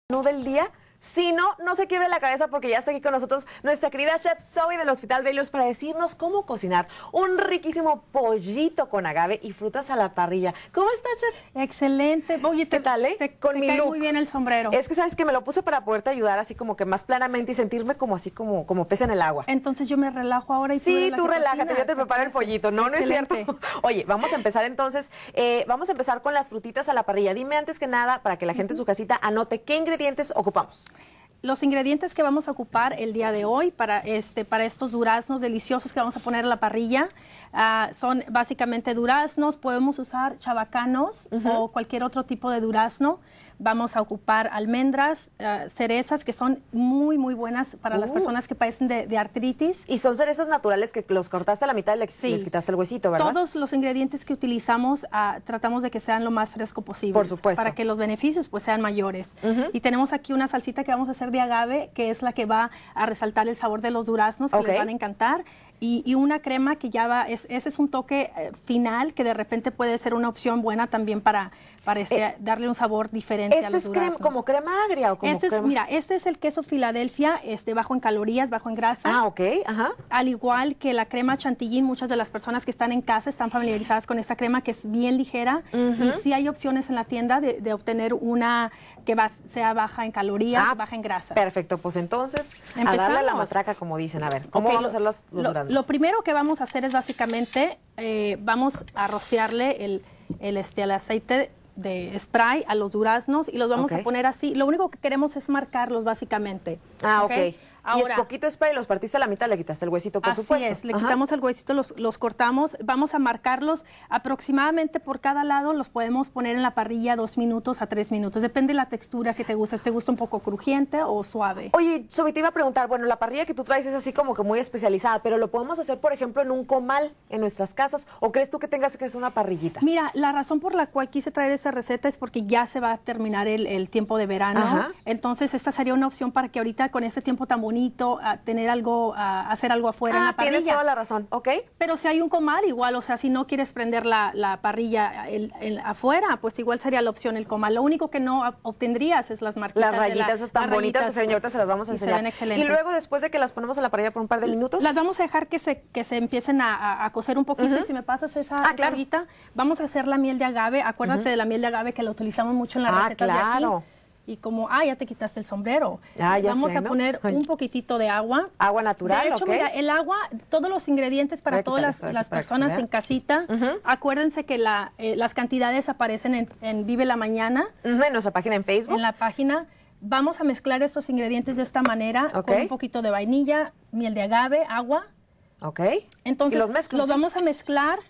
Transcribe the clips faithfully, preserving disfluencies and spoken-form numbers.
menú del día. Si no, no se quiebre la cabeza porque ya está aquí con nosotros nuestra querida chef Zoe del Hospital Baylor para decirnos cómo cocinar un riquísimo pollito con agave y frutas a la parrilla. ¿Cómo estás, chef? Excelente. Oye, te, ¿qué tal, eh? te, con te mi cae look. Muy bien el sombrero. Es que sabes que me lo puse para poderte ayudar así como que más planamente y sentirme como así como, como pez en el agua. Entonces yo me relajo ahora y tú Sí, tú relájate, relájate, yo te preparo el pollito. No, Excelente. no es cierto. Oye, vamos a empezar entonces, eh, vamos a empezar con las frutitas a la parrilla. Dime antes que nada, para que la gente uh-huh. en su casita anote qué ingredientes ocupamos. Los ingredientes que vamos a ocupar el día de hoy para, este, para estos duraznos deliciosos que vamos a poner a la parrilla uh, son básicamente duraznos. Podemos usar chabacanos uh-huh. o cualquier otro tipo de durazno. Vamos a ocupar almendras, uh, cerezas, que son muy, muy buenas para uh. las personas que padecen de, de artritis. Y son cerezas naturales que los cortaste a la mitad y les, sí. les quitaste el huesito, ¿verdad? Todos los ingredientes que utilizamos uh, tratamos de que sean lo más fresco posible. Por supuesto. Para que los beneficios pues sean mayores. Uh-huh. Y tenemos aquí una salsita que vamos a hacer de agave, que es la que va a resaltar el sabor de los duraznos, que okay. les van a encantar. Y, y una crema que ya va, es, ese es un toque eh, final que de repente puede ser una opción buena también para, para este, eh, darle un sabor diferente este a los duraznos. ¿Este es como crema agria o como este crema? Es, mira, este es el queso Filadelfia, este, bajo en calorías, bajo en grasa. Ah, ok, ajá. Al igual que la crema chantilly, muchas de las personas que están en casa están familiarizadas con esta crema que es bien ligera. Uh-huh. Y sí hay opciones en la tienda de, de obtener una que va, sea baja en calorías, ah, baja en grasa. Perfecto, pues entonces, Empezamos. A darle a la matraca, como dicen. A ver, ¿cómo okay, vamos lo, a hacer los, los lo, duraznos? Lo primero que vamos a hacer es básicamente, eh, vamos a rociarle el, el, este, el aceite de spray a los duraznos y los vamos okay. a poner así. Lo único que queremos es marcarlos básicamente. Ah, ok. okay. Ahora, y es poquito spray, los partiste a la mitad, le quitaste el huesito, por así supuesto. Así es, le Ajá. quitamos el huesito, los, los cortamos, vamos a marcarlos aproximadamente por cada lado, los podemos poner en la parrilla dos minutos a tres minutos, depende de la textura que te gusta, ¿te gusta un poco crujiente o suave? Oye, Sobi, te iba a preguntar, bueno, la parrilla que tú traes es así como que muy especializada, pero ¿lo podemos hacer, por ejemplo, en un comal en nuestras casas? ¿O crees tú que tengas que hacer una parrillita? Mira, la razón por la cual quise traer esa receta es porque ya se va a terminar el, el tiempo de verano, ajá. entonces esta sería una opción para que ahorita con este tiempo tan bonito, a tener algo, a hacer algo afuera ah, en la parrilla. Tienes toda la razón, ok. Pero si hay un comal, igual, o sea, si no quieres prender la, la parrilla el, el, afuera, pues igual sería la opción el comal. Lo único que no obtendrías es las marquitas. Las rayitas de la, están las bonitas, rayitas, que ahorita se las vamos a enseñar. Se ven excelentes. Y luego, después de que las ponemos en la parrilla por un par de minutos. Las vamos a dejar que se, que se empiecen a, a, a cocer un poquito. Uh-huh. Y si me pasas esa, ah, esa claro. ollita, vamos a hacer la miel de agave. Acuérdate uh-huh. de la miel de agave que la utilizamos mucho en las ah, recetas claro. de aquí. Y como, ah, ya te quitaste el sombrero. Ah, ya Vamos sé, a ¿no? poner Ay. un poquitito de agua. Agua natural, De hecho, okay. mira, el agua, todos los ingredientes para todas las, las personas en casita, uh-huh. acuérdense que la, eh, las cantidades aparecen en, en Vive la Mañana. Uh-huh. En nuestra página en Facebook. En la página. Vamos a mezclar estos ingredientes de esta manera, okay. con un poquito de vainilla, miel de agave, agua. Ok. Entonces, ¿Y los mezclas? Los vamos a mezclar.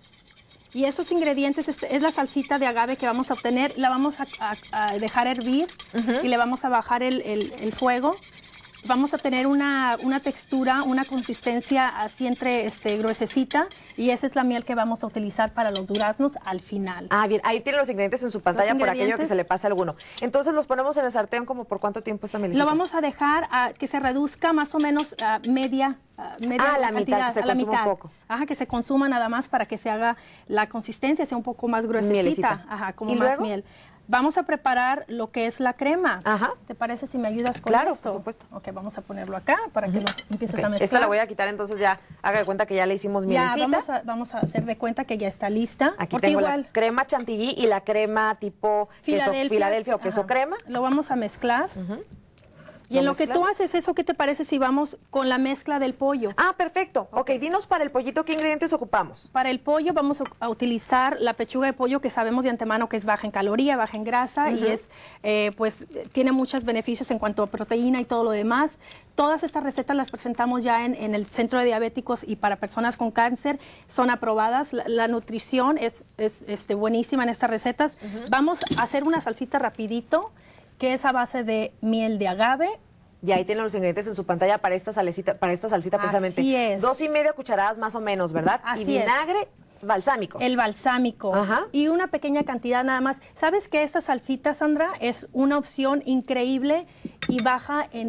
Y esos ingredientes es, es la salsita de agave que vamos a obtener, la vamos a, a, a dejar hervir uh-huh. y le vamos a bajar el, el, el fuego. Vamos a tener una, una textura, una consistencia así entre este, gruesecita y esa es la miel que vamos a utilizar para los duraznos al final. Ah, bien, ahí tiene los ingredientes en su pantalla por aquello que se le pase alguno. Entonces los ponemos en el sartén, ¿como por cuánto tiempo esta mielecita? Lo vamos a dejar a que se reduzca más o menos a media, a media ah, la cantidad, mitad, que se a la mitad. Un poco. Ajá, que se consuma nada más para que se haga la consistencia, sea un poco más gruesecita. Mielecita. Ajá, como ¿Y más luego? miel. Vamos a preparar lo que es la crema. Ajá. ¿Te parece si me ayudas con claro, esto? Claro, por supuesto. Ok, vamos a ponerlo acá para que uh-huh. lo empieces okay. a mezclar. Esta la voy a quitar, entonces ya haga de cuenta que ya le hicimos mielecita. Ya, vamos a, vamos a hacer de cuenta que ya está lista. Aquí porque tengo igual, la crema chantilly y la crema tipo Filadelfia, queso, Filadelfia o queso ajá. crema. Lo vamos a mezclar. Uh-huh. Y en lo que tú haces eso, ¿qué te parece si vamos con la mezcla del pollo? Ah, perfecto. Ok, dinos para el pollito, ¿qué ingredientes ocupamos? Para el pollo vamos a utilizar la pechuga de pollo que sabemos de antemano que es baja en caloría, baja en grasa uh-huh. y es, eh, pues, tiene muchos beneficios en cuanto a proteína y todo lo demás. Todas estas recetas las presentamos ya en, en el Centro de Diabéticos y para personas con cáncer, son aprobadas. La, la nutrición es, es este, buenísima en estas recetas. Uh-huh. Vamos a hacer una salsita rapidito, que es a base de miel de agave. Y ahí tienen los ingredientes en su pantalla para esta salecita, para esta salsita precisamente. Así es. Dos y media cucharadas más o menos, ¿verdad? Así y vinagre es. balsámico. El balsámico. Ajá. Y una pequeña cantidad nada más. ¿Sabes que esta salsita, Sandra, es una opción increíble y baja en...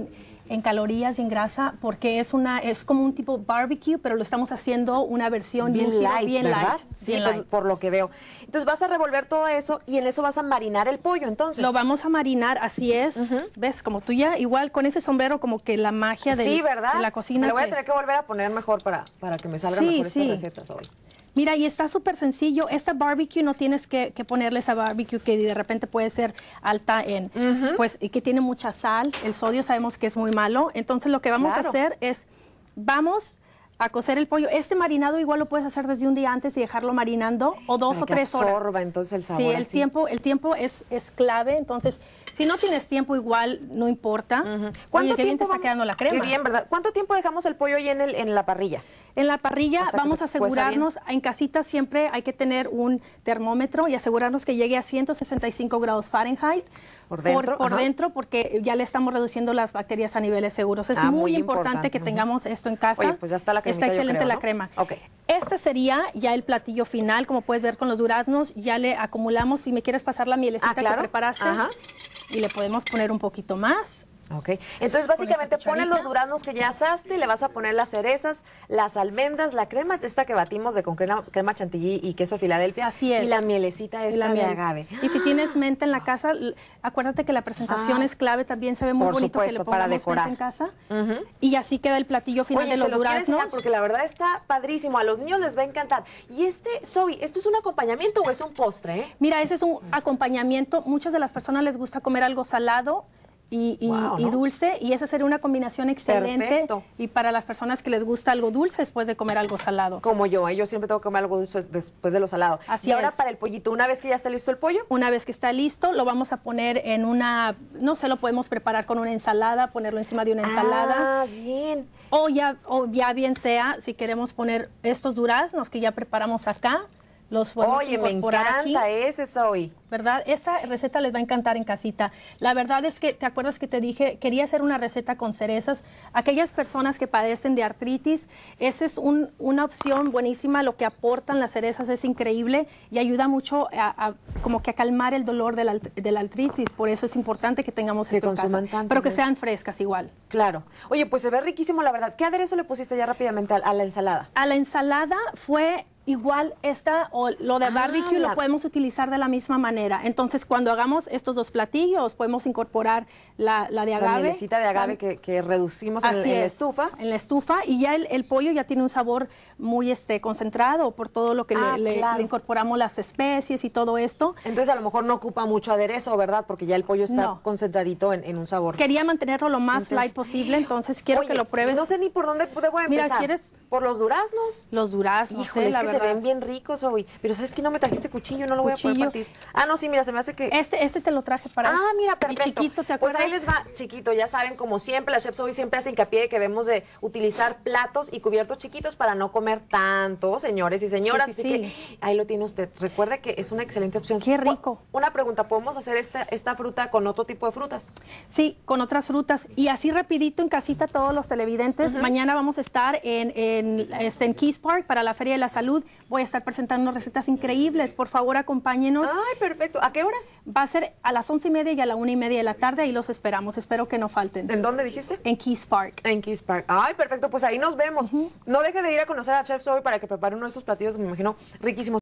en calorías y en grasa porque es una es como un tipo barbecue, pero lo estamos haciendo una versión bien y un giro light, bien ¿verdad? light. Sí, bien por, light. por lo que veo. Entonces vas a revolver todo eso y en eso vas a marinar el pollo, entonces. Lo vamos a marinar, así es. Ujú. ¿Ves? Como tú ya, igual con ese sombrero como que la magia del- Sí, ¿verdad? de la cocina. Me lo voy a que- tener que volver a poner mejor para, para que me salgan Sí, mejor sí. estas recetas hoy. Mira, y está súper sencillo. Esta barbecue no tienes que, que ponerle esa barbecue que de repente puede ser alta en, pues, y que tiene mucha sal. El sodio sabemos que es muy malo. Entonces, lo que vamos Claro. a hacer es, vamos a cocer el pollo. Este marinado igual lo puedes hacer desde un día antes y dejarlo marinando o dos Para o que tres absorba horas. entonces el sabor Sí, el así. tiempo, el tiempo es, es clave. Entonces, si no tienes tiempo igual, no importa. Oye, qué bien te está vamos- quedando la crema. Qué bien, ¿verdad? ¿Cuánto tiempo dejamos el pollo ahí en, el, en la parrilla? En la parrilla Hasta que vamos se a cueza asegurarnos, en casita siempre hay que tener un termómetro y asegurarnos que llegue a ciento sesenta y cinco grados Fahrenheit. Por dentro, por, ajá. dentro, porque ya le estamos reduciendo las bacterias a niveles seguros. Es Ah, muy, muy importante, importante, que ujú. tengamos esto en casa. Oye, pues ya está la cremita, Está yo excelente creo, la ¿no? crema. Ok. Este sería ya el platillo final, como puedes ver con los duraznos. Ya le acumulamos, si me quieres pasar la mielecita Ah, claro. que preparaste. Ajá. Y le podemos poner un poquito más. Ok, entonces básicamente esta pones cucharita. los duraznos que ya asaste, le vas a poner las cerezas, las almendras, la crema esta que batimos de con crema, crema chantilly y queso Filadelfia. Así es. Y la mielecita Y esta la de miel. agave. Y si tienes menta en la casa, l- acuérdate que la presentación Ah, es clave, también se ve muy por bonito que le supuesto, para pongamos decorar. menta en casa. Ujú. Y así queda el platillo final Oye, de se los los quiero enseñar duraznos. porque la verdad está padrísimo, a los niños les va a encantar. Y este, Zoe, ¿esto es un acompañamiento o es un postre? eh? Mira, ese es un acompañamiento. Muchas de las personas les gusta comer algo salado y, y- Wow, y ¿no? dulce, y esa sería una combinación excelente. Perfecto. Y para las personas que les gusta algo dulce después de comer algo salado. Como yo, ¿eh? Yo siempre tengo que comer algo dulce después de lo salado. Así y ahora es. para el pollito, una vez que ya está listo el pollo, Una vez que está listo, lo vamos a poner en una, no sé, lo podemos preparar con una ensalada, ponerlo encima de una ensalada. Ah, bien. O ya, o ya bien sea, si queremos poner estos duraznos que ya preparamos acá, los podemos Oye, me incorporar encanta aquí, ese, Zoe. ¿verdad? Esta receta les va a encantar en casita. La verdad es que, ¿te acuerdas que te dije? Quería hacer una receta con cerezas. Aquellas personas que padecen de artritis, esa es un- una opción buenísima. Lo que aportan las cerezas es increíble y ayuda mucho a, a- como que a calmar el dolor de la, alt- de la artritis. Por eso es importante que tengamos Que esto en casa. consuman tanto Pero que de sean frescas igual. Claro. Oye, pues se ve riquísimo, la verdad. ¿Qué aderezo le pusiste ya rápidamente a, a la ensalada? A la ensalada fue igual esta o lo de Ah, barbecue la- lo podemos utilizar de la misma manera. Entonces, cuando hagamos estos dos platillos, podemos incorporar la, la de La agave. mielecita de agave la- que, que reducimos en, Así en la es, estufa. En la estufa. Y ya el, el pollo ya tiene un sabor muy este concentrado por todo lo que le- Ah, le, claro. le incorporamos las especies y todo esto. Entonces a lo mejor no ocupa mucho aderezo, ¿verdad? Porque ya el pollo está No. concentradito en, en un sabor. Quería mantenerlo lo más Entonces- light posible, entonces quiero Oye, que lo pruebes. No sé ni por dónde debo empezar. Mira, ¿quieres? ¿Por los duraznos? Los duraznos, Híjole, eh, es la que verdad. se ven bien ricos hoy. Pero ¿sabes qué? No me trajiste cuchillo, no lo voy a Cuchillo. poder partir. Ah, no, sí, mira, se me hace que... Este, este te lo traje para Ah, mira, perfecto. mi chiquito, ¿te Pues acuerdas? ahí les va, chiquito, ya saben, como siempre, la Chef Zoe siempre hace hincapié de que debemos de utilizar platos y cubiertos chiquitos para no comer tanto, señores y señoras. Sí, sí, Así sí. que ahí lo tiene usted. Recuerde que es una excelente opción. Qué rico. Una pregunta, ¿podemos hacer esta, esta fruta con otro tipo de frutas? Sí, con otras frutas. Y así rapidito en casita todos los televidentes. Mañana vamos a estar en, en, este, en Keys Park para la Feria de la Salud. Voy a estar presentando recetas increíbles. Por favor, acompáñenos. Ay, perfecto. ¿A qué horas? Va a ser a las once y media y a la una y media de la tarde. Ahí los esperamos. Espero que no falten. ¿En dónde dijiste? En Keys Park. En Keys Park. Ay, perfecto. Pues ahí nos vemos. No deje de ir a conocer a Chef Zoe para que prepare uno de esos platillos, me imagino, riquísimos.